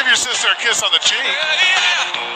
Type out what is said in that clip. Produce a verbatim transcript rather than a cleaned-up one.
Give your sister a kiss on the cheek. Yeah, yeah.